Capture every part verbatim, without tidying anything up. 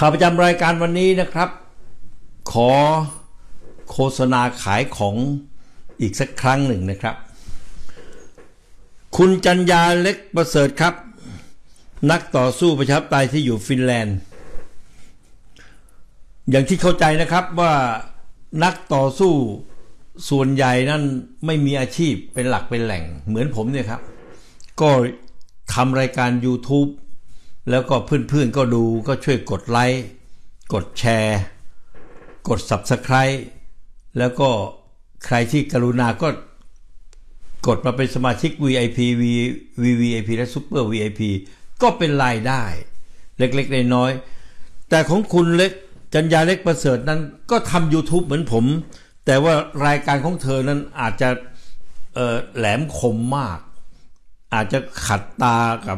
ข่าวประจำรายการวันนี้นะครับขอโฆษณาขายของอีกสักครั้งหนึ่งนะครับคุณจัญญาเล็กประเสริฐครับนักต่อสู้ประชาธิปไตยที่อยู่ฟินแลนด์อย่างที่เข้าใจนะครับว่านักต่อสู้ส่วนใหญ่นั้นไม่มีอาชีพเป็นหลักเป็นแหล่งเหมือนผมเนี่ยครับก็ทำรายการ YouTube แล้วก็เพื่อนๆก็ดูก็ช่วยกดไลค์กดแชร์กด Subscribe แล้วก็ใครที่กรุณาก็กดมาเป็นสมาชิก วี ไอ พี วี วี วี ไอ พี และ Super วี ไอ พี ก็เป็นรายได้เล็กๆน้อยๆแต่ของคุณเล็กจัญญาเล็กประเสริฐนั้นก็ทำ YouTube เหมือนผมแต่ว่ารายการของเธอนั้นอาจจะเอ่อแหลมคมมากอาจจะขัดตากับ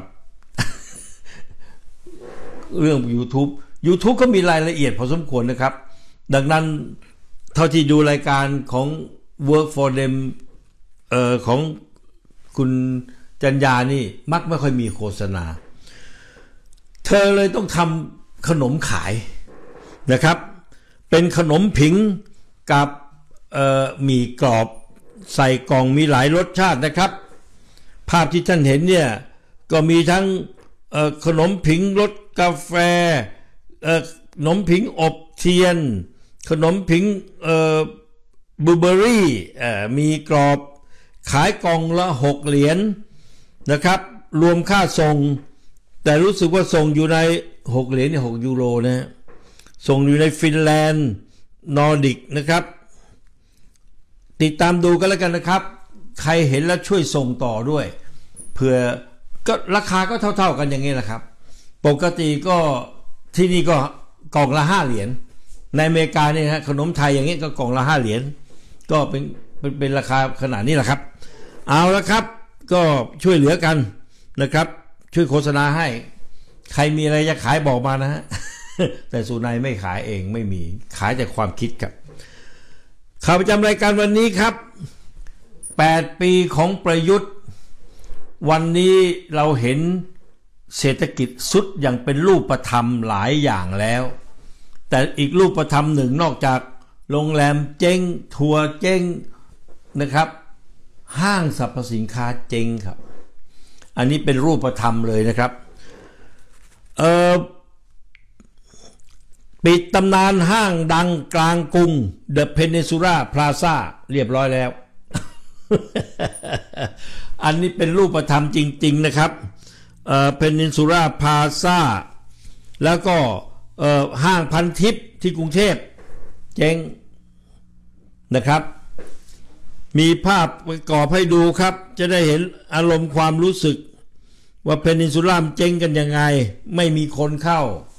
เรื่อง YouTube YouTube ก็มีรายละเอียดพอสมควรนะครับดังนั้นเท่าที่ดูรายการของ Work for them เอ่อของคุณจัญญานี่มักไม่ค่อยมีโฆษณาเธอเลยต้องทำขนมขายนะครับเป็นขนมผิงกับเอ่อหมี่กรอบใส่กล่องมีหลายรสชาตินะครับภาพที่ท่านเห็นเนี่ยก็มีทั้งเอ่อขนมผิงรสกาแฟเอ่อขนมผิงอบเทียนขนมผิงเอ่อบลูเบอร์รี่เอ่อมีกรอบขายกล่องละหกเหรียญนะครับรวมค่าส่งแต่รู้สึกว่าส่งอยู่ในหกเหรียญเนี่ยหกยูโรนะส่งอยู่ในฟินแลนด์นอร์ดิกนะครับติดตามดูกันแล้วกันนะครับใครเห็นแล้วช่วยส่งต่อด้วยเพื่อก็ราคาก็เท่าๆกันอย่างนี้แหละครับปกติก็ที่นี่ก็กล่องละห้าเหรียญในอเมริกาเนี่ยฮะขนมไทยอย่างนี้ก็กล่องละห้าเหรียญก็เป็นเป็นเป็นราคาขนาดนี้แหละครับเอาละครับก็ช่วยเหลือกันนะครับช่วยโฆษณาให้ใครมีอะไรจะขายบอกมานะฮะ แต่สุนัยไม่ขายเองไม่มีขายแต่ความคิดครับข่าวประจำรายการวันนี้ครับแปดปีของประยุทธ์วันนี้เราเห็นเศรษฐกิจสุดอย่างเป็นรูปธรรมหลายอย่างแล้วแต่อีกรูปธรรมหนึ่งนอกจากโรงแรมเจ๊งทัวร์เจ๊งนะครับห้างสรรพสินค้าเจ๊งครับอันนี้เป็นรูปธรรมเลยนะครับเอ่อปิดตำนานห้างดังกลางกรุง The Peninsula Plaza เรียบร้อยแล้ว อันนี้เป็นรูปธรรมจริงๆนะครับเอ่อ Peninsula Plaza แล้วก็เอ่อห้างพันทิพย์ที่กรุงเทพเจ๊งนะครับมีภาพประกอบให้ดูครับจะได้เห็นอารมณ์ความรู้สึกว่าเพนินซูล่าเจ๊งกันยังไงไม่มีคนเข้า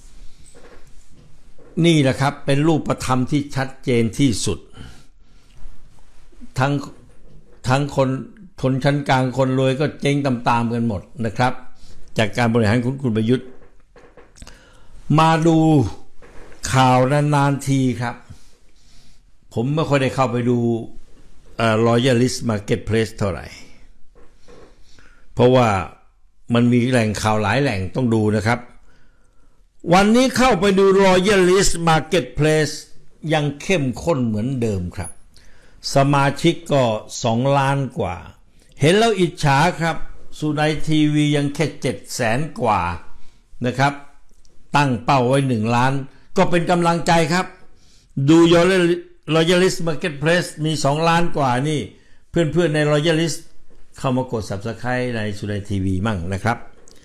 นี่แหละครับเป็นรูปธรรมที่ชัดเจนที่สุดทั้งทั้งคนคนชั้นกลางคนรวยก็เจ๊งตามๆกันหมดนะครับจากการบริหารของคุณประยุทธ์มาดูข่าวนานๆทีครับผมไม่ค่อยได้เข้าไปดูเอ่อ Royalist Marketplace เท่าไหร่เพราะว่ามันมีแหล่งข่าวหลายแหล่งต้องดูนะครับวันนี้เข้าไปดู Royalist Marketplace ยังเข้มข้นเหมือนเดิมครับสมาชิกก็สองล้านกว่าเห็นแล้วอิจฉาครับสุนัยทีวียังแค่เจ็ดแสนกว่านะครับตั้งเป้าไว้หนึ่งล้านก็เป็นกำลังใจครับดู Royalist Marketplace มีสองล้านกว่านี่เพื่อนๆใน Royalist เข้ามากด Subscribe ในสุนัยทีวีมั่งนะครับ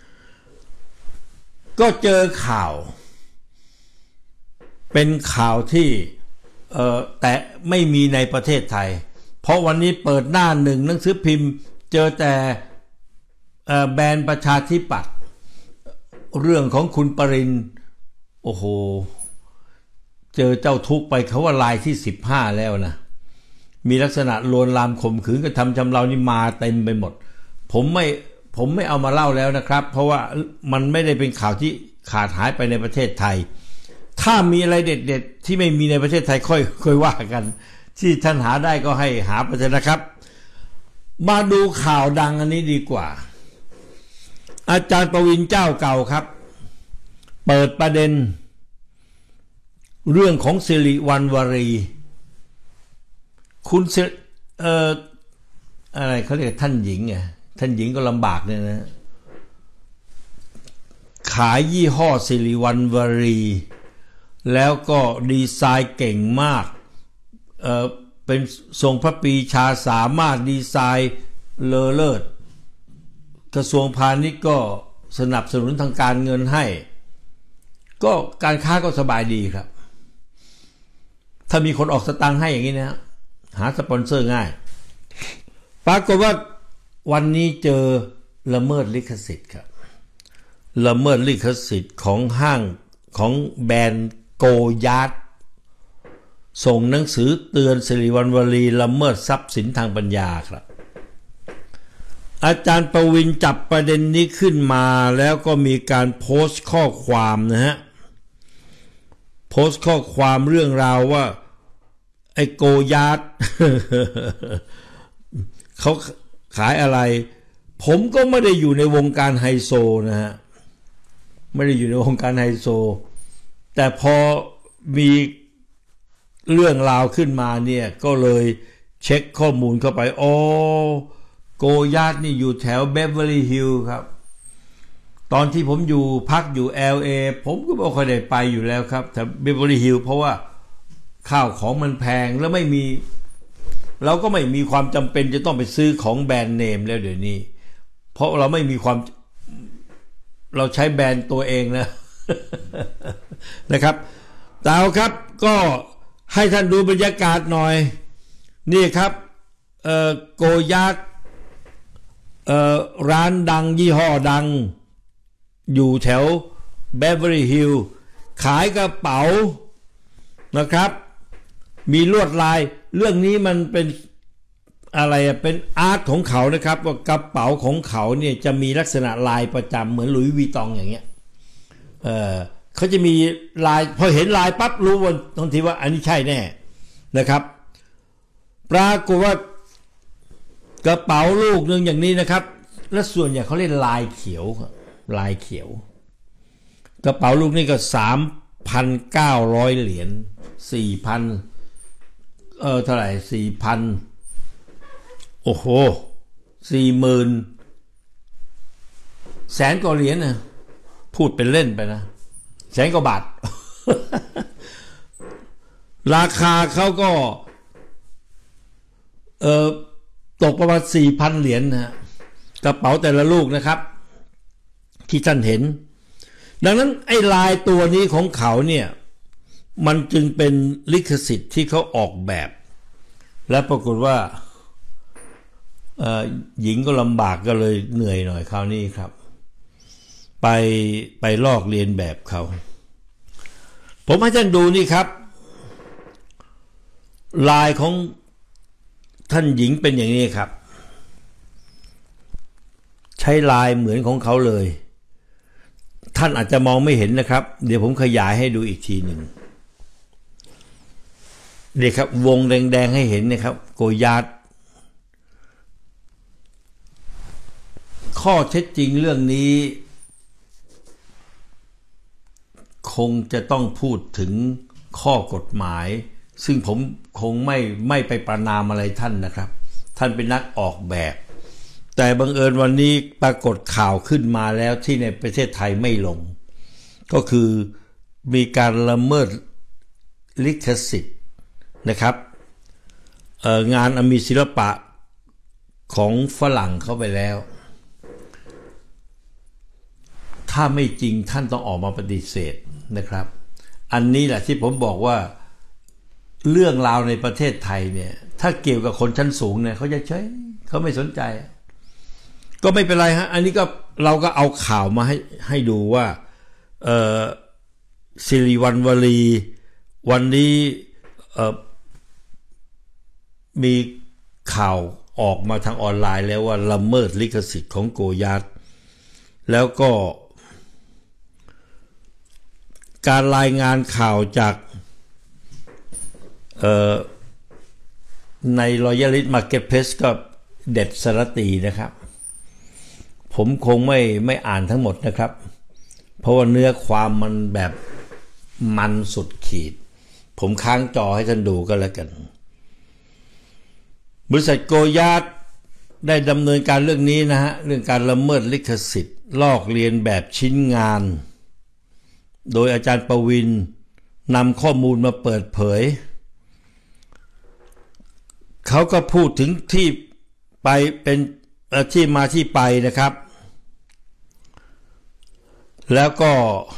ก็เจอข่าวเป็นข่าวที่เอ่อแต่ไม่มีในประเทศไทยเพราะวันนี้เปิดหน้าหนึ่งหนังสือพิมพ์เจอแต่เอ่อแบนประชาธิปัตย์เรื่องของคุณปรินทร์โอ้โหเจอเจ้าทุกข์ไปเขาว่าลายที่สิบห้าแล้วนะมีลักษณะลวนลามข่มขืนกระทำชำเรานี่มาเต็มไปหมดผมไม่ผมไม่เอามาเล่าแล้วนะครับเพราะว่ามันไม่ได้เป็นข่าวที่ขาดหายไปในประเทศไทยถ้ามีอะไรเด็ดๆที่ไม่มีในประเทศไทยค่อยค่อยว่ากันที่ท่านหาได้ก็ให้หาไปเถอะนะครับมาดูข่าวดังอันนี้ดีกว่าอาจารย์ประวินเจ้าเก่าครับเปิดประเด็นเรื่องของสิริวัณวรีคุณเอ่ออะไรเขาเรียกท่านหญิงไงท่านหญิงก็ลำบากเนี่ยนะขายยี่ห้อสิริวัณวรีแล้วก็ดีไซน์เก่งมากเอ่อเป็นทรงพระปรีชาสามารถดีไซน์เลอเลิศกระทรวงพาณิชย์ก็สนับสนุนทางการเงินให้ก็การค้าก็สบายดีครับถ้ามีคนออกสตางค์ให้อย่างนี้นะหาสปอนเซอร์ง่ายปรากฏว่าวันนี้เจอละเมิดลิขสิทธิ์ครับละเมิดลิขสิทธิ์ของห้างของแบรนด์โกยาร์ดส่งหนังสือเตือนสิริวัณวรีละเมิดทรัพย์สินทางปัญญาครับอาจารย์ประวินจับประเด็นนี้ขึ้นมาแล้วก็มีการโพสต์ข้อความนะฮะโพสต์ข้อความเรื่องราวว่าไอ้โกยาร์ด เขาขายอะไรผมก็ไม่ได้อยู่ในวงการไฮโซนะฮะไม่ได้อยู่ในวงการไฮโซแต่พอมีเรื่องราวขึ้นมาเนี่ยก็เลยเช็คข้อมูลเข้าไปโอ้โกยาร์ดนี่อยู่แถวเบเวอร์ลี่ฮิลล์ครับตอนที่ผมอยู่พักอยู่ แอล เอ ผมก็ไม่ค่อยได้ไปอยู่แล้วครับแต่เบเวอร์ลี่ฮิลล์เพราะว่าข้าวของมันแพงแล้วไม่มีเราก็ไม่มีความจำเป็นจะต้องไปซื้อของแบรนด์เนมแล้วเดี๋ยวนี้เพราะเราไม่มีความเราใช้แบรนด์ตัวเองแล้ว นะครับแต่เอาครับก็ให้ท่านดูบรรยากาศหน่อยนี่ครับเอ่อโกยาร์ดเอ่อร้านดังยี่ห้อดังอยู่แถวเบเวอร์ลี่ฮิลล์ขายกระเป๋านะครับมีลวดลายเรื่องนี้มันเป็นอะไรอ่ะเป็นอาร์ตของเขานะครับว่ากระเป๋าของเขาเนี่ยจะมีลักษณะลายประจำเหมือนหลุยส์วีตองอย่างเงี้ยเออเขาจะมีลายพอเห็นลายปั๊บรู้ว่าทันทีว่าอันนี้ใช่แน่นะครับปรากฏว่ากระเป๋าลูกนึงอย่างนี้นะครับและส่วนใหญ่เขาเรียกลายเขียวลายเขียวกระเป๋าลูกนี่ก็ สามพันเก้าร้อย เหรียญ สี่พัน เออเท่าไหร่ สี่พัน โอ้โห สี่หมื่น แสนกว่าเหรียญนะพูดเป็นเล่นไปนะแสนกว่าบาท ราคาเขาก็เออตกประมาณ สี่พัน เหรียญนะกระเป๋าแต่ละลูกนะครับที่ท่านเห็นดังนั้นไอ้ลายตัวนี้ของเขาเนี่ยมันจึงเป็นลิขสิทธิ์ที่เขาออกแบบและปรากฏว่าหญิงก็ลำบากก็เลยเหนื่อยหน่อยคราวนี้ครับไปไปลอกเลียนแบบเขาผมให้ท่านดูนี่ครับลายของท่านหญิงเป็นอย่างนี้ครับใช้ลายเหมือนของเขาเลยท่านอาจจะมองไม่เห็นนะครับเดี๋ยวผมขยายให้ดูอีกทีหนึ่งนี่ครับวงแดงๆให้เห็นนะครับโกยาร์ดข้อเท็จจริงเรื่องนี้คงจะต้องพูดถึงข้อกฎหมายซึ่งผมคงไม่ไม่ไปประณามอะไรท่านนะครับท่านเป็นนักออกแบบแต่บังเอิญวันนี้ปรากฏข่าวขึ้นมาแล้วที่ในประเทศไทยไม่ลงก็คือมีการละเมิดลิขสิทธิ์นะครับงานอมีศิลปะของฝรั่งเข้าไปแล้วถ้าไม่จริงท่านต้องออกมาปฏิเสธนะครับอันนี้แหละที่ผมบอกว่าเรื่องราวในประเทศไทยเนี่ยถ้าเกี่ยวกับคนชั้นสูงเนี่ยเขาจะเฉยเขาไม่สนใจก็ไม่เป็นไรฮะอันนี้ก็เราก็เอาข่าวมาให้ให้ดูว่าเอ่อสิริวัณวรีวันนี้เอ่อมีข่าวออกมาทางออนไลน์แล้วว่าละเมิดลิขสิทธิ์ของโกยาร์ดแล้วก็การรายงานข่าวจากเอ่อใน Royalist Marketplace ก็เด็ดสระตีนะครับผมคงไม่ไม่อ่านทั้งหมดนะครับเพราะว่าเนื้อความมันแบบมันสุดขีดผมค้างจอให้ท่านดูก็แล้วกันบริษัทโกยาตได้ดำเนินการเรื่องนี้นะฮะเรื่องการละเมิดลิขสิทธิ์ลอกเลียนแบบชิ้นงานโดยอาจารย์ประวินนำข้อมูลมาเปิดเผยเขาก็พูดถึงที่ไปเป็นที่มาที่ไปนะครับแล้วก็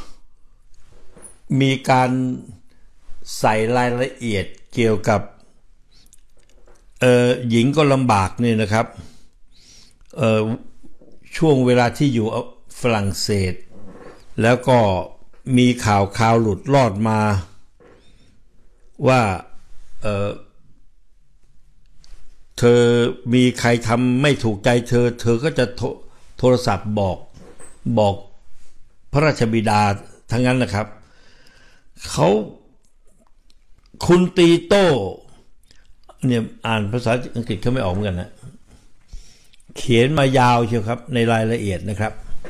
มีการใส่รายละเอียดเกี่ยวกับเอ่อหญิงก็ลำบากนี่นะครับเอ่อช่วงเวลาที่อยู่ฝรั่งเศสแล้วก็มีข่าวข่าวหลุดลอดมาว่าเอ่อเธอมีใครทำไม่ถูกใจเธอเธอก็จะโทรโทรศัพท์บอกบอกพระราชบิดาทั้งนั้นนะครับเขาคุณตีโต้เนี่ยอ่านภาษาอังกฤษเขาไม่ออกเหมือนกันนะเขียนมายาวเชียวครับในรายละเอียดนะครับ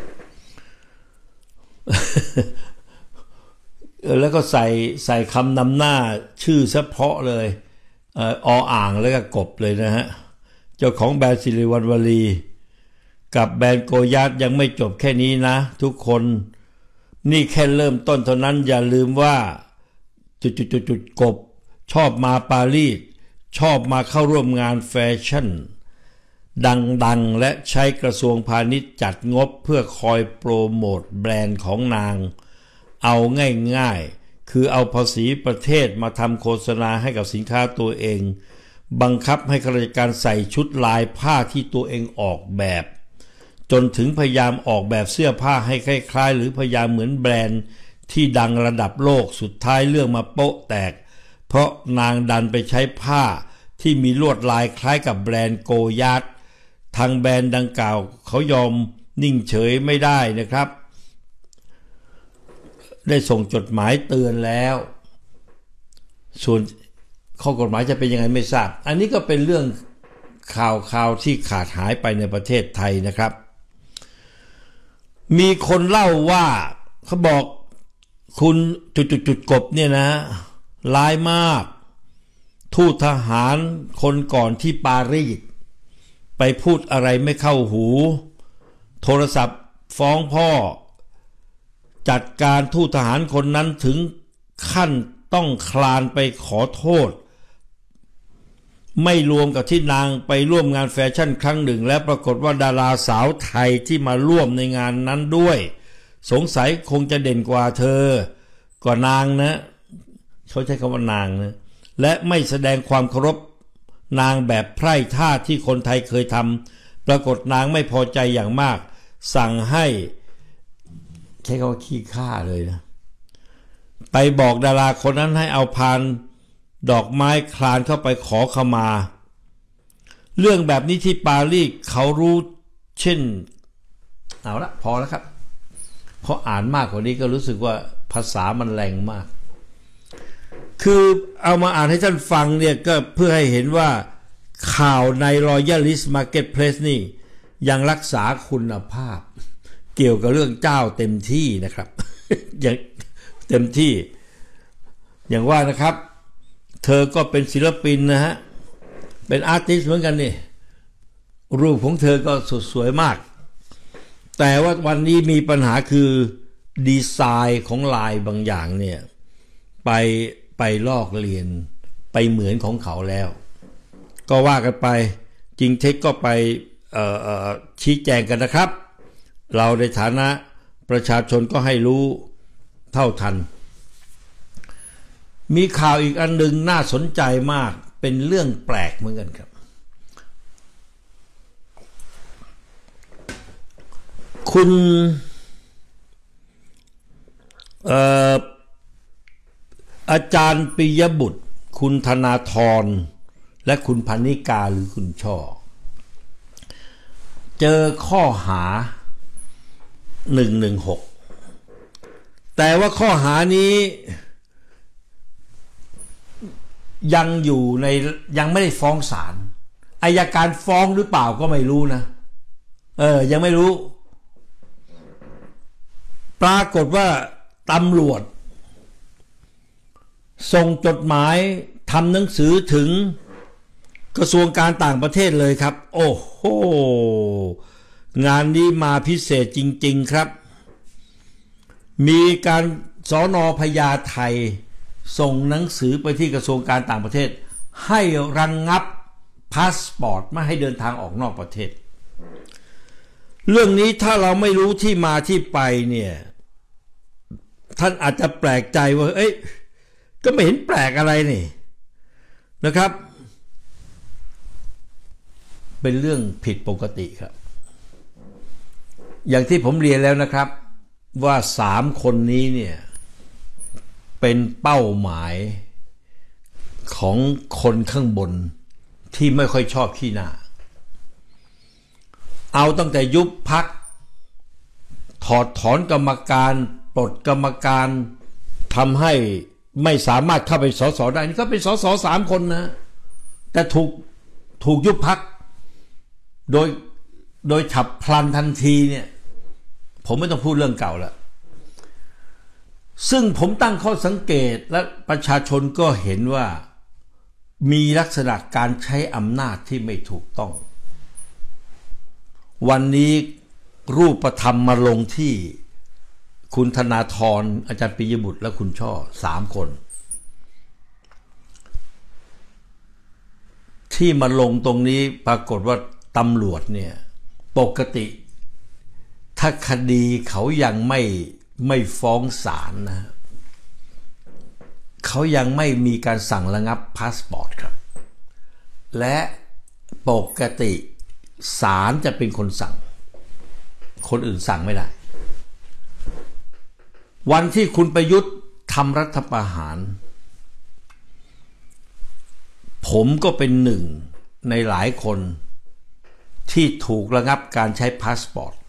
แล้วก็ใส่ใส่คำนำหน้าชื่อเฉพาะเลยออ่างแล้วก็กบเลยนะฮะเจ้าของแบรนด์สิริวัณวลีกับแบรนด์โกยาตยังไม่จบแค่นี้นะทุกคนนี่แค่เริ่มต้นเท่านั้นอย่าลืมว่าจุดๆๆกบชอบมาปารีสชอบมาเข้าร่วมงานแฟชั่นดังๆและใช้กระทรวงพาณิชย์จัดงบเพื่อคอยโปรโมทแบรนด์ของนางเอาง่ายๆคือเอาภาษีประเทศมาทำโฆษณาให้กับสินค้าตัวเองบังคับให้ข้าราชการใส่ชุดลายผ้าที่ตัวเองออกแบบจนถึงพยายามออกแบบเสื้อผ้าให้คล้ายๆหรือพยายามเหมือนแบรนด์ที่ดังระดับโลกสุดท้ายเรื่องมาโป๊ะแตกเพราะนางดันไปใช้ผ้าที่มีลวดลายคล้ายกับแบรนด์โกยาตทางแบรนด์ดังกล่าวเขายอมนิ่งเฉยไม่ได้นะครับได้ส่งจดหมายเตือนแล้วส่วนข้อกฎหมายจะเป็นยังไงไม่ทราบอันนี้ก็เป็นเรื่องข่าวข่าวที่ขาดหายไปในประเทศไทยนะครับมีคนเล่าว่าเขาบอกคุณจุดๆๆกบเนี่ยนะร้ายมากทูตทหารคนก่อนที่ปารีสไปพูดอะไรไม่เข้าหูโทรศัพท์ฟ้องพ่อจัดการทูตทหารคนนั้นถึงขั้นต้องคลานไปขอโทษไม่รวมกับที่นางไปร่วมงานแฟชั่นครั้งหนึ่งและปรากฏว่าดาราสาวไทยที่มาร่วมในงานนั้นด้วยสงสัยคงจะเด่นกว่าเธอกว่านางนะเขาใช้คำว่านางนะและไม่แสดงความเคารพนางแบบไพร่ท่าที่คนไทยเคยทำปรากฏนางไม่พอใจอย่างมากสั่งให้ใช้คำว่าขี้ข้าเลยนะไปบอกดาราคนนั้นให้เอาพานดอกไม้คลานเข้าไปขอขมาเรื่องแบบนี้ที่ปารีสเขารู้เช่นเอาละพอแล้วครับเพราะอ่านมากกว่านี้ก็รู้สึกว่าภาษามันแรงมากคือเอามาอ่านให้ท่านฟังเนี่ยก็เพื่อให้เห็นว่าข่าวใน Royalist Marketplace นี่ยังรักษาคุณภาพเกี่ยวกับเรื่องเจ้าเต็มที่นะครับ อย่างเต็มที่อย่างว่านะครับเธอก็เป็นศิลปินนะฮะเป็นอาร์ติสต์เหมือนกันนี่รูปของเธอก็สดสวยมากแต่ว่าวันนี้มีปัญหาคือดีไซน์ของลายบางอย่างเนี่ยไปไปลอกเลียนไปเหมือนของเขาแล้วก็ว่ากันไปจริงเท็จก็ไปเอ่อชี้แจงกันนะครับเราในฐานะประชาชนก็ให้รู้เท่าทันมีข่าวอีกอันหนึ่งน่าสนใจมากเป็นเรื่องแปลกเหมือนกันครับคุณเอ่ออาจารย์ปิยบุตรคุณธนาธรและคุณพนิกาหรือคุณช่อเจอข้อหาหนึ่งหนึ่งหกแต่ว่าข้อหานี้ยังอยู่ในยังไม่ได้ฟ้องศาลอัยการฟ้องหรือเปล่าก็ไม่รู้นะเออยังไม่รู้ปรากฏว่าตำรวจสส่งจดหมายทำหนังสือถึงกระทรวงการต่างประเทศเลยครับโอ้โหงานนี้มาพิเศษจริงๆครับมีการสน.พญาไทส่งหนังสือไปที่กระทรวงการต่างประเทศให้ระงับพาสปอร์ตไม่ให้เดินทางออกนอกประเทศเรื่องนี้ถ้าเราไม่รู้ที่มาที่ไปเนี่ยท่านอาจจะแปลกใจว่าเอ้ยก็ไม่เห็นแปลกอะไรนี่นะครับเป็นเรื่องผิดปกติครับอย่างที่ผมเรียนแล้วนะครับว่าสามคนนี้เนี่ยเป็นเป้าหมายของคนข้างบนที่ไม่ค่อยชอบขี้หน้าเอาตั้งแต่ยุบพรรคถอดถอนกรรมการปลดกรรมการทำให้ไม่สามารถเข้าไปสสได้นี่ก็เป็นสสสามคนนะแต่ถูกถูกยุบพรรคโดยโดยฉับพลันทันทีเนี่ยผมไม่ต้องพูดเรื่องเก่าแล้วซึ่งผมตั้งข้อสังเกตและประชาชนก็เห็นว่ามีลักษณะการใช้อำนาจที่ไม่ถูกต้องวันนี้รูปธรรมมาลงที่คุณธนาธรอาจารย์ปิยบุตรและคุณช่อสามคนที่มาลงตรงนี้ปรากฏว่าตำรวจเนี่ยปกติถ้าคดีเขายังไม่ไม่ฟ้องศาลนะเขายังไม่มีการสั่งระงับพาสปอร์ตครับและปกติศาลจะเป็นคนสั่งคนอื่นสั่งไม่ได้วันที่คุณประยุทธ์ทำรัฐประหารผมก็เป็นหนึ่งในหลายคนที่ถูกระงับการใช้พาสปอร์ต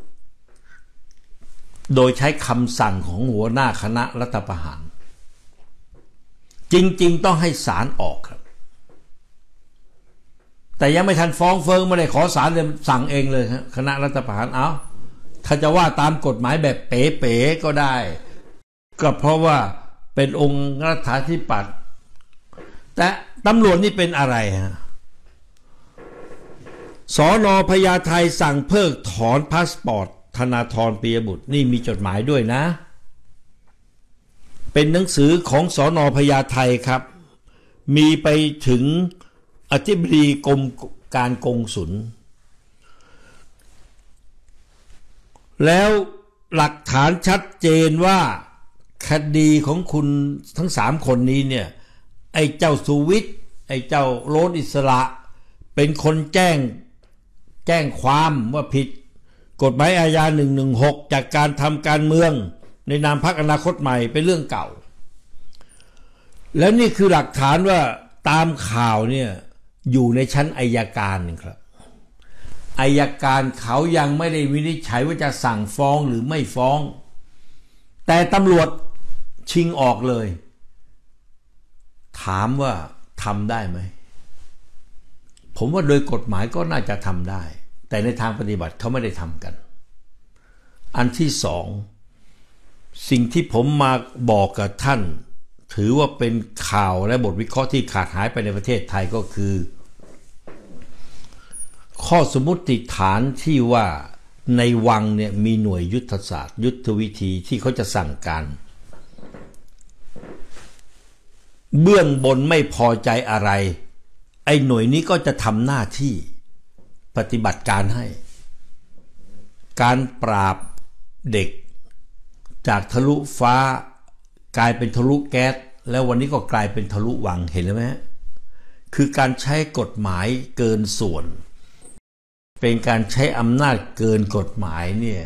โดยใช้คำสั่งของหัวหน้าคณะรัฐประหารจริงๆต้องให้ศาลออกครับแต่ยังไม่ทันฟ้องเฟิงไม่ได้ขอศาลเลยสั่งเองเลยครับคณะรัฐประหารเอาถ้าจะว่าตามกฎหมายแบบเป๋ๆก็ได้ก็เพราะว่าเป็นองค์รัฐาธิปัตย์แต่ตำรวจนี่เป็นอะไรฮะสน.พญาไทสั่งเพิกถอนพาสปอร์ตธนาธรปิยบุตรนี่มีจดหมายด้วยนะเป็นหนังสือของสน.พญาไทครับมีไปถึงอธิบดีกรมการกงสุลแล้วหลักฐานชัดเจนว่าคดีของคุณทั้งสามคนนี้เนี่ยไอ้เจ้าสุวิทย์ไอ้เจ้าโรสอิสระเป็นคนแจ้งแจ้งความว่าผิดกฎหมายอาญาหนึ่งหนึ่งหกจากการทำการเมืองในนามพรรคอนาคตใหม่เป็นเรื่องเก่าแล้วนี่คือหลักฐานว่าตามข่าวเนี่ยอยู่ในชั้นอัยการครับอัยการเขายังไม่ได้วินิจฉัยว่าจะสั่งฟ้องหรือไม่ฟ้องแต่ตำรวจชิงออกเลยถามว่าทำได้ไหมผมว่าโดยกฎหมายก็น่าจะทำได้แต่ในทางปฏิบัติเขาไม่ได้ทำกันอันที่สองสิ่งที่ผมมาบอกกับท่านถือว่าเป็นข่าวและบทวิเคราะห์ที่ขาดหายไปในประเทศไทยก็คือข้อสมมติฐานที่ว่าในวังเนี่ยมีหน่วยยุทธศาสตร์ยุทธวิธีที่เขาจะสั่งการเบื้องบนไม่พอใจอะไรไอ้หน่วยนี้ก็จะทำหน้าที่ปฏิบัติการให้การปราบเด็กจากทะลุฟ้ากลายเป็นทะลุแก๊สแล้ววันนี้ก็กลายเป็นทะลุวังเห็นไหมฮะคือการใช้กฎหมายเกินส่วนเป็นการใช้อำนาจเกินกฎหมายเนี่ย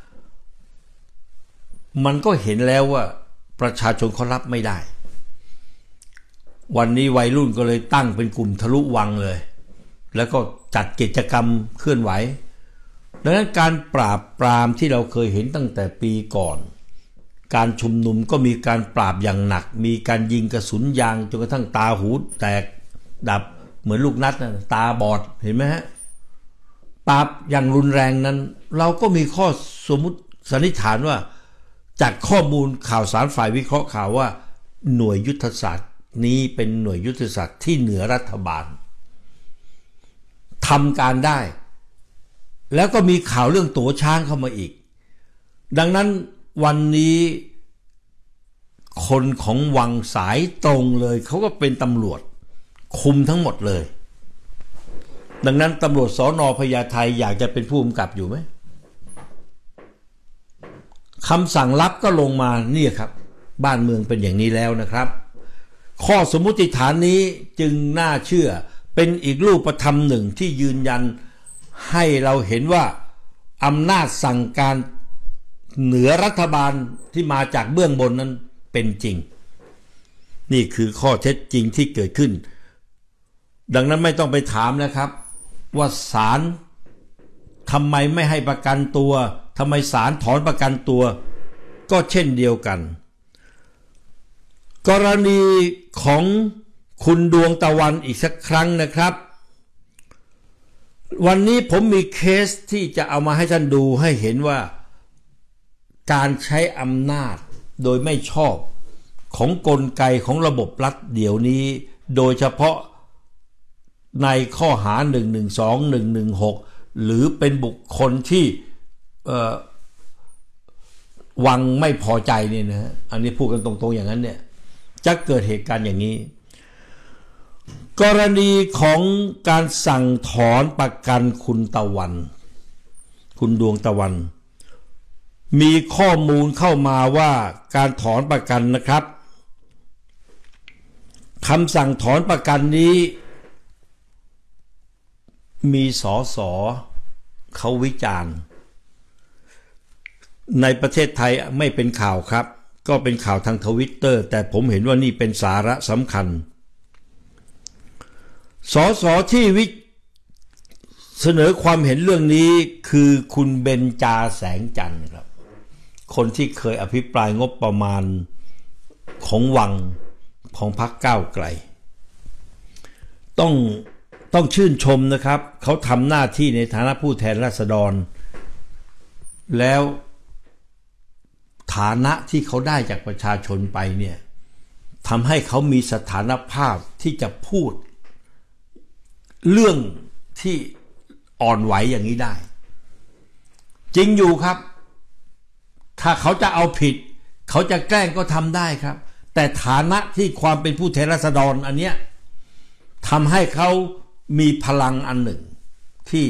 มันก็เห็นแล้วว่าประชาชนเขารับไม่ได้วันนี้วัยรุ่นก็เลยตั้งเป็นกลุ่มทะลุวังเลยแล้วก็จัดกิจกรรมเคลื่อนไหวดังนั้นการปราบปรามที่เราเคยเห็นตั้งแต่ปีก่อนการชุมนุมก็มีการปราบอย่างหนักมีการยิงกระสุนยางจนกระทั่งตาหูแตกดับเหมือนลูกนัดนะตาบอดเห็นไหมฮะปราบอย่างรุนแรงนั้นเราก็มีข้อสมมุติสันนิษฐานว่าจากข้อมูลข่าวสารฝ่ายวิเคราะห์ข่าวว่าหน่วยยุทธศาสตร์นี้เป็นหน่วยยุทธศาสตร์ที่เหนือรัฐบาลทำการได้แล้วก็มีข่าวเรื่องตั๋วช้างเข้ามาอีกดังนั้นวันนี้คนของวังสายตรงเลยเขาก็เป็นตำรวจคุมทั้งหมดเลยดังนั้นตำรวจสน.พญาไทอยากจะเป็นผู้กำกับอยู่ไหมคำสั่งลับก็ลงมาเนี่ยครับบ้านเมืองเป็นอย่างนี้แล้วนะครับข้อสมมุติฐานนี้จึงน่าเชื่อเป็นอีกรูปธรรมหนึ่งที่ยืนยันให้เราเห็นว่าอำนาจสั่งการเหนือรัฐบาลที่มาจากเบื้องบนนั้นเป็นจริงนี่คือข้อเท็จจริงที่เกิดขึ้นดังนั้นไม่ต้องไปถามแล้วครับว่าศาลทำไมไม่ให้ประกันตัวทำไมศาลถอนประกันตัวก็เช่นเดียวกันกรณีของคุณดวงตะวันอีกสักครั้งนะครับวันนี้ผมมีเคสที่จะเอามาให้ท่านดูให้เห็นว่าการใช้อำนาจโดยไม่ชอบของกลไกของระบบรัฐเดี๋ยวนี้โดยเฉพาะในข้อหาหนึ่งหนึ่งสอง หนึ่งหนึ่งหกหรือเป็นบุคคลที่วังไม่พอใจเนี่ยนะอันนี้พูดกันตรงๆอย่างนั้นเนี่ยจะเกิดเหตุการณ์อย่างนี้กรณีของการสั่งถอนประกันคุณตะวันคุณดวงตะวันมีข้อมูลเข้ามาว่าการถอนประกันนะครับคำสั่งถอนประกันนี้มีสสเขาวิจารณ์ในประเทศไทยไม่เป็นข่าวครับก็เป็นข่าวทางทวิตเตอร์แต่ผมเห็นว่านี่เป็นสาระสำคัญสสที่วิเสนอความเห็นเรื่องนี้คือคุณเบญจาแสงจันทร์ครับคนที่เคยอภิปรายงบประมาณของวังของพรรคก้าวไกลต้องต้องชื่นชมนะครับเขาทำหน้าที่ในฐานะผู้แทนราษฎรแล้วฐานะที่เขาได้จากประชาชนไปเนี่ยทำให้เขามีสถานภาพที่จะพูดเรื่องที่อ่อนไหวอย่างนี้ได้จริงอยู่ครับถ้าเขาจะเอาผิดเขาจะแกล้งก็ทำได้ครับแต่ฐานะที่ความเป็นผู้แทนราษฎรอันเนี้ยทำให้เขามีพลังอันหนึ่งที่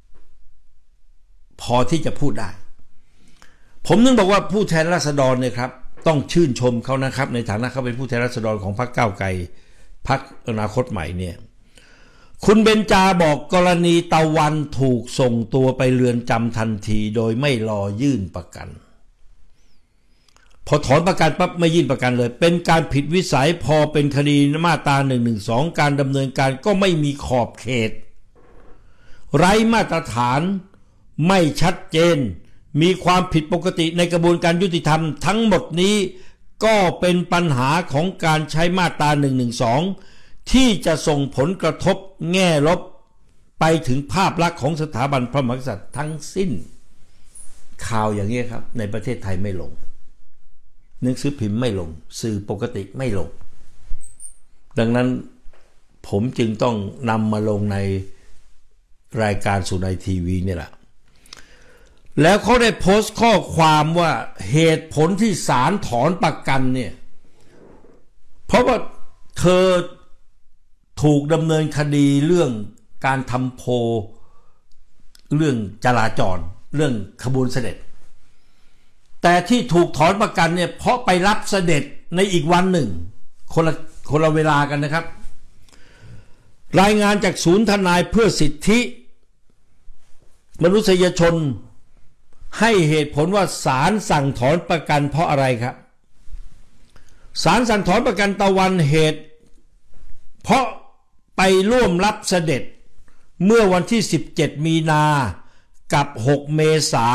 พอที่จะพูดได้ผมนึกบอกว่าผู้แทนราษฎรเนี่ยครับต้องชื่นชมเขานะครับในฐานะเขาเป็นผู้แทนราษฎรของพรรคก้าวไกลพรรคอนาคตใหม่เนี่ยคุณเบญจาบอกกรณีตะวันถูกส่งตัวไปเรือนจำทันทีโดยไม่รอยื่นประกันพอถอนประกันปั๊บไม่ยื่นประกันเลยเป็นการผิดวิสัยพอเป็นคดีมาตราหนึ่งหนึ่งสองการดำเนินการก็ไม่มีขอบเขตไร้มาตรฐานไม่ชัดเจนมีความผิดปกติในกระบวนการยุติธรรมทั้งหมดนี้ก็เป็นปัญหาของการใช้มาตราหนึ่งหนึ่งสองที่จะส่งผลกระทบแง่ลบไปถึงภาพลักษณ์ของสถาบันพระมหากษัตริย์ทั้งสิ้นข่าวอย่างนี้ครับในประเทศไทยไม่ลงหนังสือพิมพ์ไม่ลงสื่อปกติไม่ลงดังนั้นผมจึงต้องนำมาลงในรายการสุนัยทีวีนี่แหละแล้วเขาได้โพสต์ข้อความว่าเหตุผลที่ศาลถอนประกันเนี่ยเพราะว่าเธอถูกดำเนินคดีเรื่องการทำโพลเรื่องจราจรเรื่องขบวนเสด็จแต่ที่ถูกถอนประกันเนี่ยเพราะไปรับเสด็จในอีกวันหนึ่งคนละคนละเวลากันนะครับรายงานจากศูนย์ทนายเพื่อสิทธิมนุษยชนให้เหตุผลว่าศาลสั่งถอนประกันเพราะอะไรครับศาลสั่งถอนประกันตะวันเหตุเพราะไปร่วมรับเสด็จเมื่อวันที่สิบเจ็ดมีนากับหกเมษา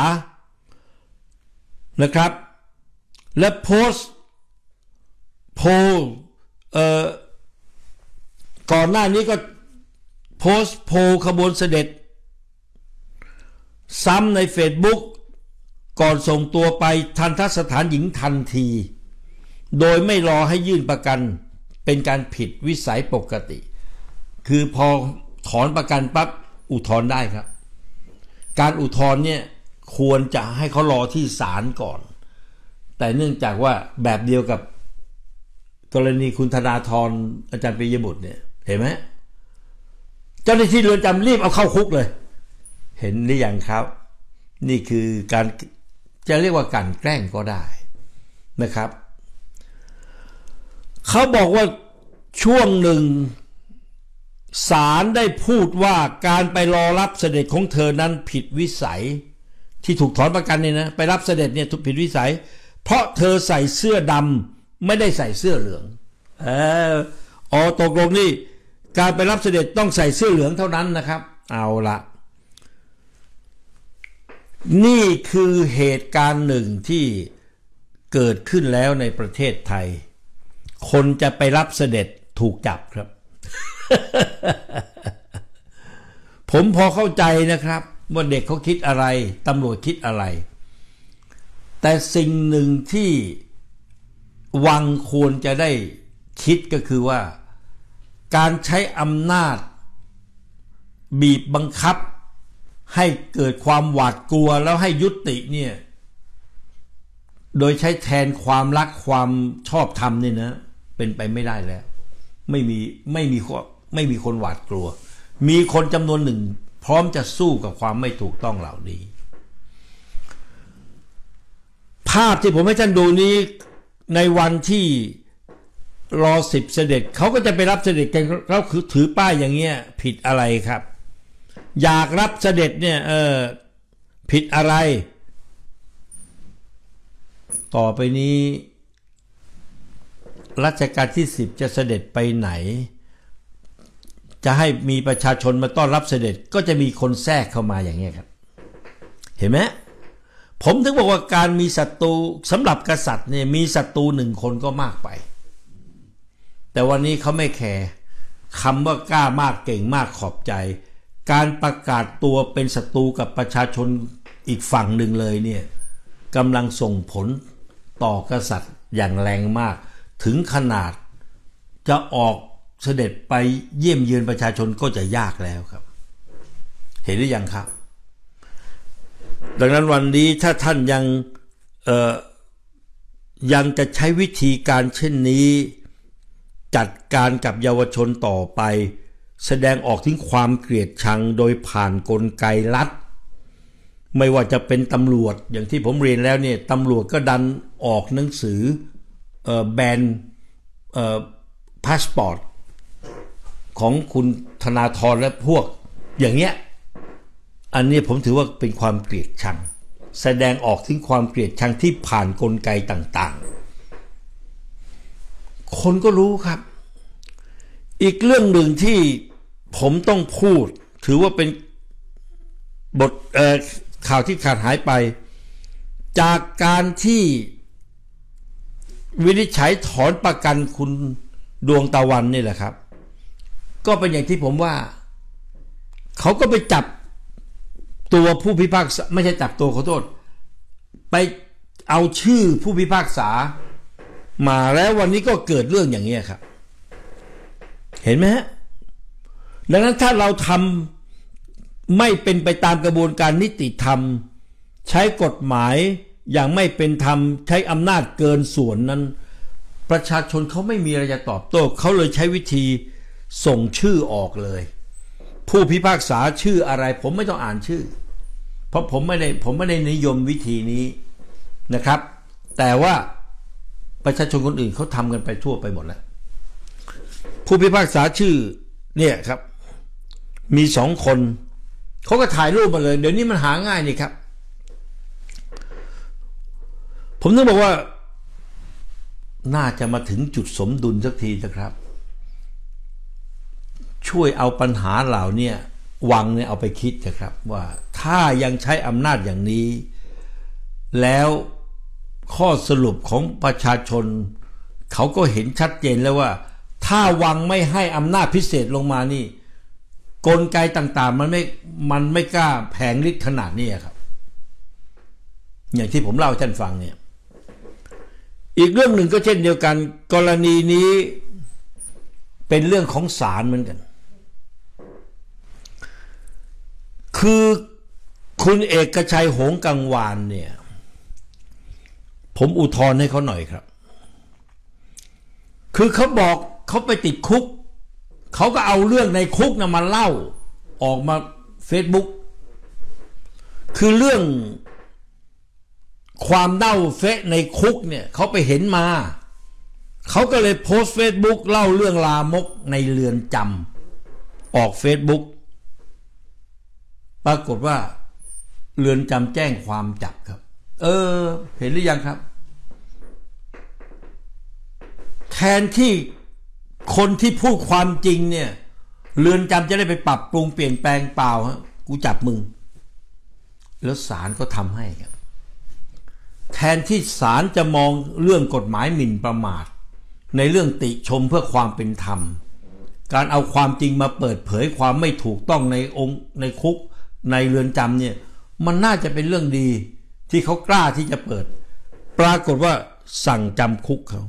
นะครับและโพสต์โพลเอ่อก่อนหน้านี้ก็โพสต์โพลขบวนเสด็จซ้ำใน Facebook ก่อนส่งตัวไปทันทสถานหญิงทันทีโดยไม่รอให้ยื่นประกันเป็นการผิดวิสัยปกติคือพอถอนประกันปั๊บอุทธรณ์ได้ครับการอุทธรณ์เนี่ยควรจะให้เขารอที่ศาลก่อนแต่เนื่องจากว่าแบบเดียวกับกรณีคุณธนาธรอาจารย์ปิยบุตรเนี่ยเห็นไหมเจ้าหน้าที่เรือนจำรีบเอาเข้าคุกเลยเห็นหรือยังครับนี่คือการจะเรียกว่าการแกล้งก็ได้นะครับเขาบอกว่าช่วงหนึ่งศาลได้พูดว่าการไปรอรับเสด็จของเธอนั้นผิดวิสัยที่ถูกถอนประกันเนี่ยนะไปรับเสด็จเนี่ยผิดวิสัยเพราะเธอใส่เสื้อดำไม่ได้ใส่เสื้อเหลืองเอออ๋อตกลงนี่การไปรับเสด็จต้องใส่เสื้อเหลืองเท่านั้นนะครับเอาละนี่คือเหตุการณ์หนึ่งที่เกิดขึ้นแล้วในประเทศไทยคนจะไปรับเสด็จถูกจับครับ ผมพอเข้าใจนะครับว่าเด็กเขาคิดอะไรตำรวจคิดอะไรแต่สิ่งหนึ่งที่วังควรจะได้คิดก็คือว่าการใช้อำนาจบีบบังคับให้เกิดความหวาดกลัวแล้วให้ยุติเนี่ยโดยใช้แทนความรักความชอบธรรมนี่นะเป็นไปไม่ได้แล้วไม่มีไม่มีไม่มีคนหวาดกลัวมีคนจำนวนหนึ่งพร้อมจะสู้กับความไม่ถูกต้องเหล่านี้ภาพที่ผมให้ท่านดูนี้ในวันที่รอสิบเสด็จเขาก็จะไปรับเสด็จกันเขาคือถือป้ายอย่างเงี้ยผิดอะไรครับอยากรับเสด็จเนี่ยเออผิดอะไรต่อไปนี้รัชกาลที่สิบจะเสด็จไปไหนจะให้มีประชาชนมาต้อนรับเสด็จก็จะมีคนแทรกเข้ามาอย่างนี้ครับเห็นไหมผมถึงบอกว่าการมีศัตรูสำหรับกษัตริย์เนี่ยมีศัตรูหนึ่งคนก็มากไปแต่วันนี้เขาไม่แคร์คำว่ากล้ามากเก่งมากขอบใจการประกาศตัวเป็นศัตรูกับประชาชนอีกฝั่งหนึ่งเลยเนี่ยกำลังส่งผลต่อกษัตริย์อย่างแรงมากถึงขนาดจะออกเสด็จไปเยี่ยมเยือนประชาชนก็จะยากแล้วครับเห็นหรือยังครับดังนั้นวันนี้ถ้าท่านยังเอ่อยังจะใช้วิธีการเช่นนี้จัดการกับเยาวชนต่อไปแสดงออกถึงความเกลียดชังโดยผ่านกลไกรัฐไม่ว่าจะเป็นตำรวจอย่างที่ผมเรียนแล้วเนี่ยตำรวจก็ดันออกหนังสือเอ่อแบนเอ่อพาสปอร์ตของคุณธนาธรและพวกอย่างเงี้ยอันนี้ผมถือว่าเป็นความเกลียดชังแสดงออกถึงความเกลียดชังที่ผ่านกลไกต่างๆคนก็รู้ครับอีกเรื่องหนึ่งที่ผมต้องพูดถือว่าเป็นบทเอ่อข่าวที่ขาดหายไปจากการที่วินิจฉัยถอนประกันคุณดวงตะวันนี่แหละครับก็เป็นอย่างที่ผมว่าเขาก็ไปจับตัวผู้พิพากษาไม่ใช่จับตัวขอโทษไปเอาชื่อผู้พิพากษามาแล้ววันนี้ก็เกิดเรื่องอย่างนี้ครับเห็นไหมฮะดังนั้นถ้าเราทำไม่เป็นไปตามกระบวนการนิติธรรมใช้กฎหมายอย่างไม่เป็นธรรมใช้อำนาจเกินส่วนนั้นประชาชนเขาไม่มีอะไรจะตอบโต้เขาเลยใช้วิธีส่งชื่อออกเลยผู้พิพากษาชื่ออะไรผมไม่ต้องอ่านชื่อเพราะผมไม่ได้ผมไม่ได้นิยมวิธีนี้นะครับแต่ว่าประชาชนคนอื่นเขาทำกันไปทั่วไปหมดแล้วผู้พิพากษาชื่อเนี่ยครับมีสองคนเขาก็ถ่ายรูปมาเลยเดี๋ยวนี้มันหาง่ายนี่ครับผมต้องบอกว่าน่าจะมาถึงจุดสมดุลสักทีนะครับช่วยเอาปัญหาเหล่านี้วังเนี่ยเอาไปคิดนะครับว่าถ้ายังใช้อำนาจอย่างนี้แล้วข้อสรุปของประชาชนเขาก็เห็นชัดเจนแล้วว่าถ้าวังไม่ให้อำนาจพิเศษลงมานี่กลไกต่างๆมันไม่มันไม่กล้าแผงฤทธิ์ขนาดนี้ครับอย่างที่ผมเล่าให้ท่านฟังเนี่ยอีกเรื่องหนึ่งก็เช่นเดียวกันกรณีนี้เป็นเรื่องของศาลเหมือนกันคือคุณเอกชัยหงส์กังวานเนี่ยผมอุทธรณ์ให้เขาหน่อยครับคือเขาบอกเขาไปติดคุกเขาก็เอาเรื่องในคุกนะมาเล่าออกมาเฟซบุ๊กคือเรื่องความเน่าเฟะในคุกเนี่ยเขาไปเห็นมาเขาก็เลยโพสต์เฟซบุ๊กเล่าเรื่องลามกในเรือนจำออกเฟซบุ๊กปรากฏว่าเรือนจำแจ้งความจับครับเออเห็นหรือยังครับแทนที่คนที่พูดความจริงเนี่ยเรือนจำจะได้ไปปรับปรุงเปลี่ยนแปลงเปล่าฮะกูจับมึงแล้วศาลก็ทำให้ครับแทนที่ศาลจะมองเรื่องกฎหมายหมิ่นประมาทในเรื่องติชมเพื่อความเป็นธรรมการเอาความจริงมาเปิดเผยความไม่ถูกต้องในองค์ในคุกในเรือนจำเนี่ยมันน่าจะเป็นเรื่องดีที่เขากล้าที่จะเปิดปรากฏว่าสั่งจำคุกเขา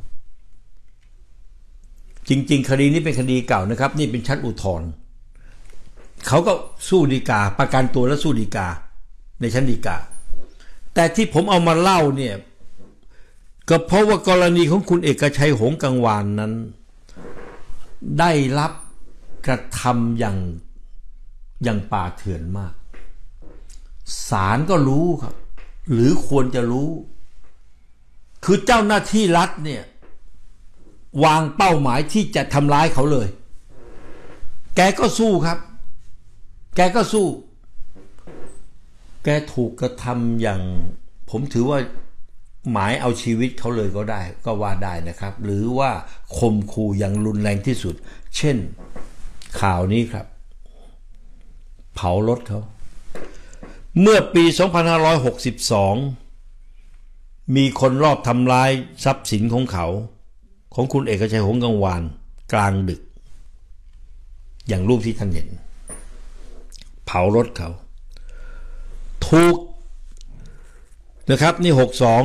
จริงๆคดีนี้เป็นคดีเก่านะครับนี่เป็นชั้นอุทธรณ์เขาก็สู้ฎีกาประกันตัวและสู้ฎีกาในชั้นฎีกาแต่ที่ผมเอามาเล่าเนี่ยก็เพราะว่ากรณีของคุณเอกชัยหงส์กังวานนั้นได้รับกระทำอย่างอย่างป่าเถื่อนมากศาลก็รู้ครับหรือควรจะรู้คือเจ้าหน้าที่รัฐเนี่ยวางเป้าหมายที่จะทำร้ายเขาเลยแกก็สู้ครับแกก็สู้แกถูกกระทำอย่างผมถือว่าหมายเอาชีวิตเขาเลยก็ได้ก็ว่าได้นะครับหรือว่าข่มขู่อย่างรุนแรงที่สุดเช่นข่าวนี้ครับเผารถเขาเมื่อปีสองพันห้าร้อยหกสิบสองมีคนรอบทำร้ายทรัพย์สินของเขาของคุณเอกชัยหงส์กังวานกลางดึกอย่างรูปที่ท่านเห็นเผารถเขาถูกนะครับนี่หกสอง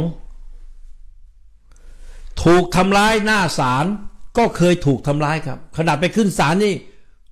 ถูกทำร้ายหน้าศาลก็เคยถูกทำร้ายครับขนาดไปขึ้นศาลนี่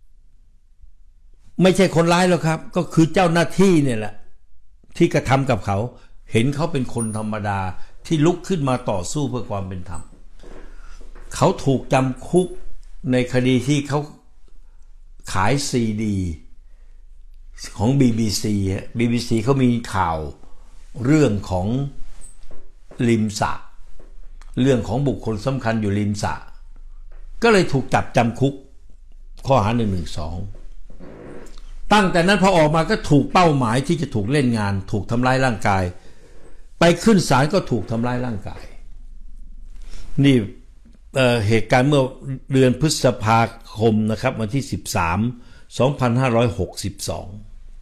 ไม่ใช่คนร้ายแล้วครับก็คือเจ้าหน้าที่เนี่ยแหละที่กระทำกับเขาเห็นเขาเป็นคนธรรมดาที่ลุกขึ้นมาต่อสู้เพื่อความเป็นธรรมเขาถูกจำคุกในคดีที่เขาขายซีดีของ บี บี ซี บี บี ซี เขามีข่าวเรื่องของริมสระเรื่องของบุคคลสำคัญอยู่ริมสระก็เลยถูกจับจำคุกข้อหาหนึ่งหนึ่งสองตั้งแต่นั้นพอออกมาก็ถูกเป้าหมายที่จะถูกเล่นงานถูกทำร้ายร่างกายไปขึ้นศาลก็ถูกทำร้ายร่างกายนี่เอ่อเหตุการณ์เมื่อเดือนพฤษภาคมนะครับวันที่สิบสาม สองพันห้าร้อยหกสิบสอง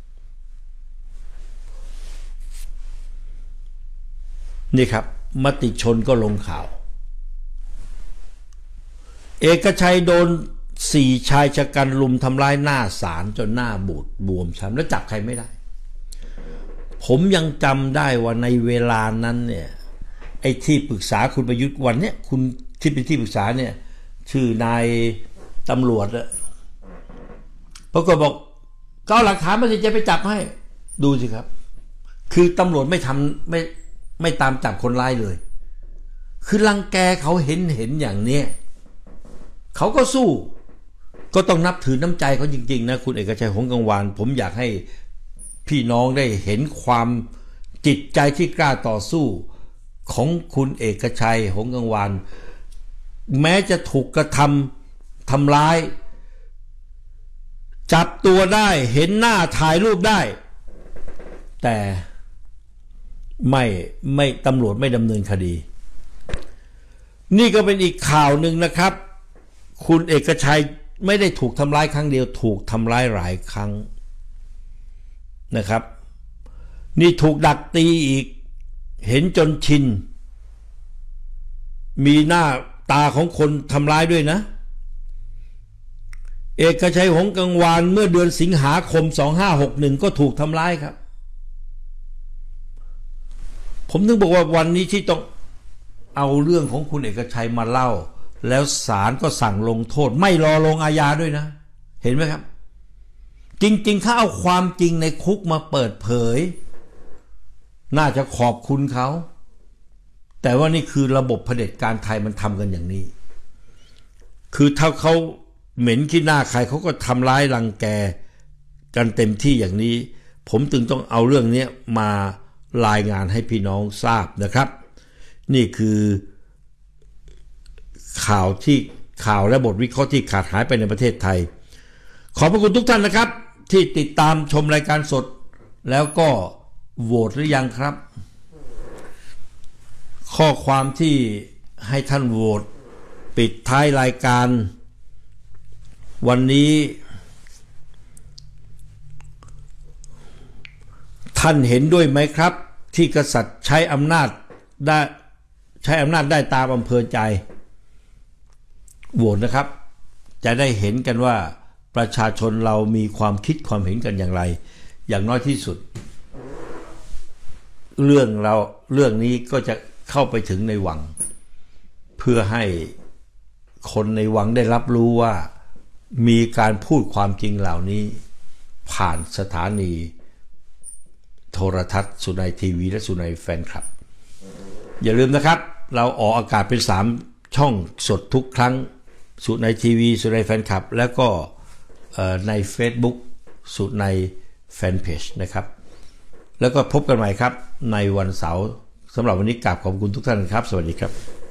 นี่ครับมติชนก็ลงข่าวเอกชัยโดนสี่ชายชะกันลุมทำร้ายหน้าศาลจนหน้าบูดบวมช้ำแล้วจับใครไม่ได้ผมยังจำได้ว่าในเวลานั้นเนี่ยไอ้ที่ปรึกษาคุณประยุทธ์วันเนี้ยคุณที่เป็นที่ปรึกษาเนี่ยชื่อนายตำรวจอะปรากฏบอกก็เอาหลักฐานมาสิจะไปจับให้ดูสิครับคือตำรวจไม่ทำไม่ไม่ตามจับคนร้ายเลยคือรังแกเขาเห็นเห็นอย่างเนี้ยเขาก็สู้ก็ต้องนับถือน้ำใจเขาจริงๆนะคุณเอกชัยหงส์กังวานผมอยากให้พี่น้องได้เห็นความจิตใจที่กล้าต่อสู้ของคุณเอกชัยหงส์กังวานแม้จะถูกกระทำทำร้ายจับตัวได้เห็นหน้าถ่ายรูปได้แต่ไม่ไม่ตำรวจไม่ดำเนินคดีนี่ก็เป็นอีกข่าวหนึ่งนะครับคุณเอกชัยไม่ได้ถูกทำร้ายครั้งเดียวถูกทำร้ายหลายครั้งนะครับนี่ถูกดักตีอีกเห็นจนชินมีหน้าตาของคนทำร้ายด้วยนะเอกชัยหงส์กังวานเมื่อเดือนสิงหาคมสองพันห้าร้อยหกสิบเอ็ดก็ถูกทำร้ายครับผมถึงบอกว่าวันนี้ที่ต้องเอาเรื่องของคุณเอกชัยมาเล่าแล้วศาลก็สั่งลงโทษไม่รอลงอาญาด้วยนะเห็นไหมครับจริงๆถ้าเอาความจริงในคุกมาเปิดเผยน่าจะขอบคุณเขาแต่ว่านี่คือระบบเผด็จการไทยมันทำกันอย่างนี้คือถ้าเขาเหม็นขี้หน้าใครเขาก็ทำร้ายรังแกกันเต็มที่อย่างนี้ผมจึงต้องเอาเรื่องนี้มารายงานให้พี่น้องทราบนะครับนี่คือข่าวที่ข่าวและบทวิเคราะห์ที่ขาดหายไปในประเทศไทยขอบพระคุณทุกท่านนะครับที่ติดตามชมรายการสดแล้วก็โหวตหรือยังครับข้อความที่ให้ท่านโหวตปิดท้ายรายการวันนี้ท่านเห็นด้วยไหมครับที่กษัตริย์ใช้อำนาจได้ใช้อำนาจได้ตามอำเภอใจโหวตนะครับจะได้เห็นกันว่าประชาชนเรามีความคิดความเห็นกันอย่างไรอย่างน้อยที่สุดเรื่องเราเรื่องนี้ก็จะเข้าไปถึงในวังเพื่อให้คนในวังได้รับรู้ว่ามีการพูดความจริงเหล่านี้ผ่านสถานีโทรทัศน์สุนัยทีวีและสุนัยแฟนคลับอย่าลืมนะครับเราออกอากาศเป็นสามช่องสดทุกครั้งสุนัยทีวีสุนัยแฟนคลับแล้วก็ใน Facebook สุนัยแฟนเพจนะครับแล้วก็พบกันใหม่ครับในวันเสาร์สำหรับวันนี้กราบขอบคุณทุกท่านครับสวัสดีครับ